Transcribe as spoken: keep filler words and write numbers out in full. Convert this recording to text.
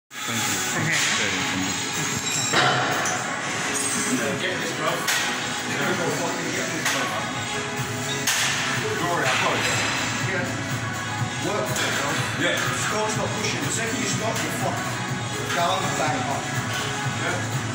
Thank you. Okay. Very Get this, bro. Don't go fucking get this, bro. Glory, I've got it. Yeah. Work for it, bro. Yeah. Stop, stop pushing. The second you stop, you're fucked. Down, bang, up. Yeah.